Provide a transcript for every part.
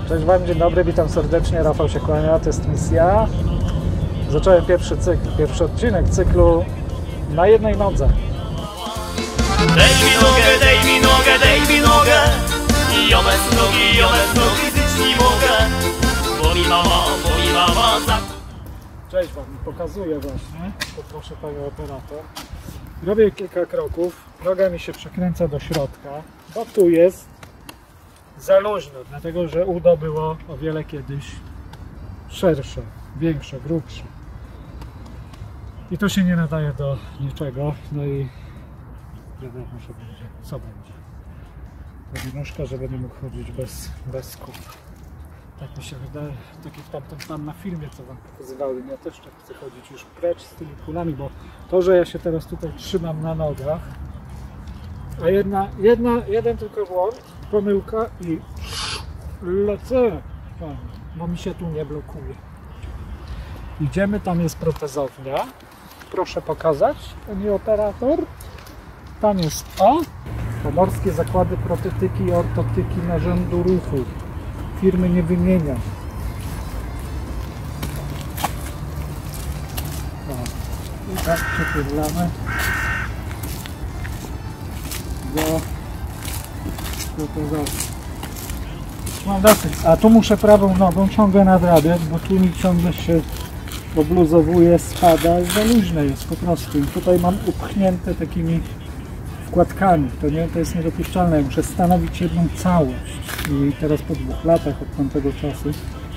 Cześć Wam, dzień dobry, witam serdecznie, Rafał się kłania, to jest misja. Zacząłem pierwszy odcinek cyklu na jednej nodze. Dej mi nogę, dej mi nogę, dej mi nogę i ją bez nogi fizycznie mogę, bo mi mama za... Cześć Wam, pokazuję właśnie, poproszę Panią operator. Robię kilka kroków, noga mi się przekręca do środka, bo tu jest za luźno, dlatego że udo było o wiele kiedyś szersze, większe, grubsze. I to się nie nadaje do niczego, no i wiadomo, że będzie, co będzie. Robi nóżka, że będę mógł chodzić bez skór. Tak mi się wydaje, tak jak tam na filmie, co Wam pokazywałem. Ja też tak chcę chodzić już precz z tymi kulami, bo to, że ja się teraz tutaj trzymam na nogach, a jeden tylko błąd, pomyłka i lecę, bo mi się tu nie blokuje. Idziemy, tam jest protezownia. Proszę pokazać, pani operator. Tam jest Pomorskie Zakłady Protetyki i Ortotyki Narządu Ruchu. Firmy nie wymieniam. I tak przepływamy do protezowni. Mam dosyć. A tu muszę prawą nogą ciągle nadrabiać, bo tu mi ciągle się obluzowuje, spada, za luźne jest po prostu. I tutaj mam upchnięte takimi wkładkami. To jest niedopuszczalne. Ja muszę stanowić jedną całość. I teraz po 2 latach od tamtego czasu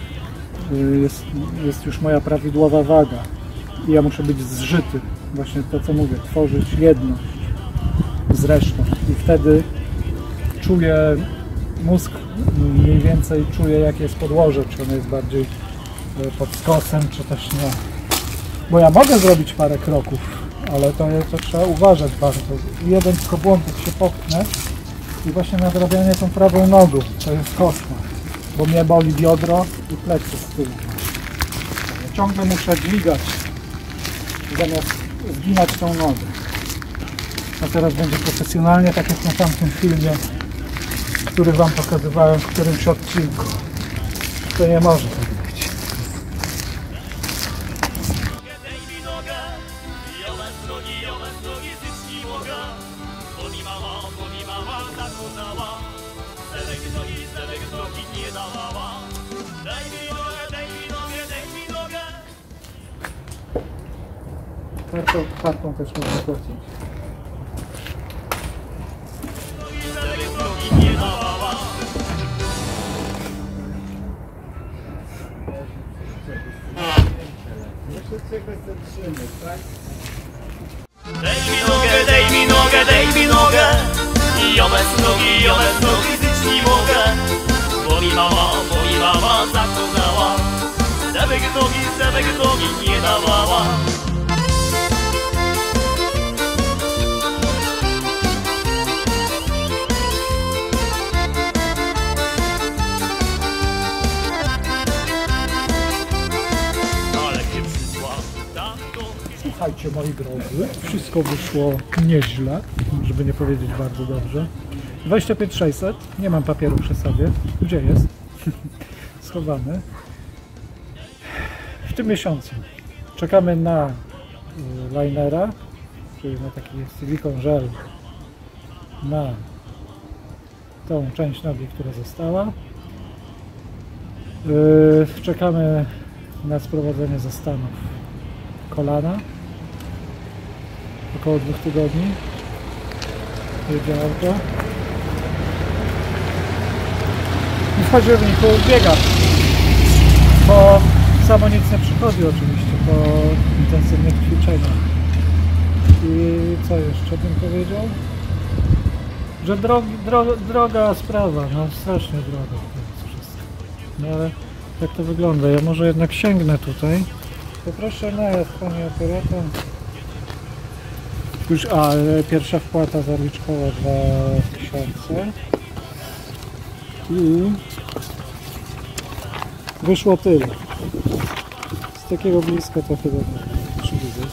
jest już moja prawidłowa waga. I ja muszę być zżyty. Właśnie to, co mówię, tworzyć jedność z resztą. I wtedy czuję, mózg mniej więcej czuje, jakie jest podłoże, czy ono jest bardziej pod skosem, czy też nie. Bo ja mogę zrobić parę kroków, ale to trzeba uważać bardzo. Jeden tylko błąd, jak się popchnę i właśnie nadrabianie tą prawą nogą, to jest koszmar, bo mnie boli biodro i plecy z tyłu. Ja ciągle muszę dźwigać, zamiast zginać tą nogę. A teraz będzie profesjonalnie, tak jak na tamtym filmie, który Wam pokazywałem w którymś odcinku. To nie może tak być. Kartą też można płacić. Dej mi nogę, dej mi nogę, dej mi nogę i ją bez nogi fizycznie mogę, bo mi mama zakazała, żeby nogi nie dawała. Słuchajcie, moi drodzy, wszystko wyszło nieźle, żeby nie powiedzieć bardzo dobrze. 25600, nie mam papieru przy sobie. Gdzie jest? Schowany. W tym miesiącu czekamy na linera, czyli na taki silikon żel, na tą część nogi, która została. Czekamy na sprowadzenie ze Stanów kolana. Około 2 tygodni. Jedzie auto. I w październiku biegam. Bo samo nic nie przychodzi oczywiście po intensywnych ćwiczeniach. I co jeszcze bym powiedział? Że droga sprawa, no strasznie droga to jest wszystko. No ale jak to wygląda? Ja może jednak sięgnę tutaj. Poproszę najazd, panie operator. Już, pierwsza wpłata zaliczkowa 2000 i wyszło tyle. Z takiego bliska to chyba przywidzę.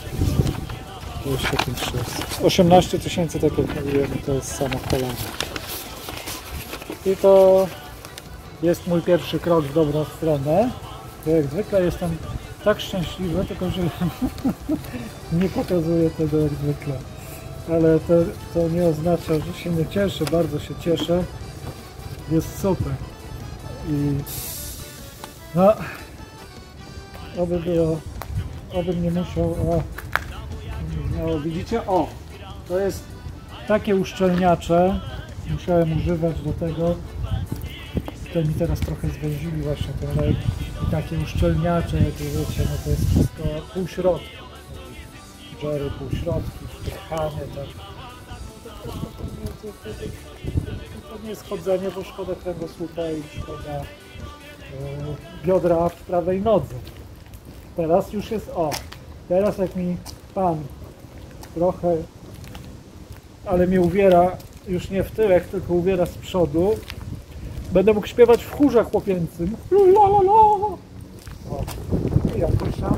18 000, tak jak mówiłem, to jest samo kolano. I to Jest mój pierwszy krok w dobrą stronę. Jak zwykle jestem tak szczęśliwy, tylko że nie pokazuję tego jak zwykle. Ale to nie oznacza, że się nie cieszę, bardzo się cieszę. Jest super. I no, obym nie musiał, widzicie, to jest takie uszczelniacze, musiałem używać do tego, to mi teraz trochę zwęzili właśnie ten lek, i takie uszczelniacze, jakie wiecie, no to jest wszystko półśrodki, żery półśrodki, wpychanie, tak. To nie jest chodzenie, bo szkoda kręgosłupa i szkoda biodra w prawej nodze. Teraz już jest teraz jak mi pan trochę, ale mnie uwiera już nie w tyłek, tylko uwiera z przodu, będę mógł śpiewać w chórze chłopięcym. Ja proszę.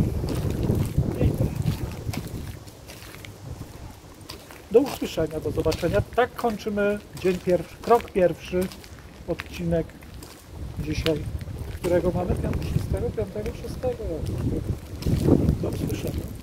Do usłyszenia, do zobaczenia. Tak kończymy dzień pierwszy, krok pierwszy, odcinek dzisiaj, którego mamy 5, 6. Do usłyszenia.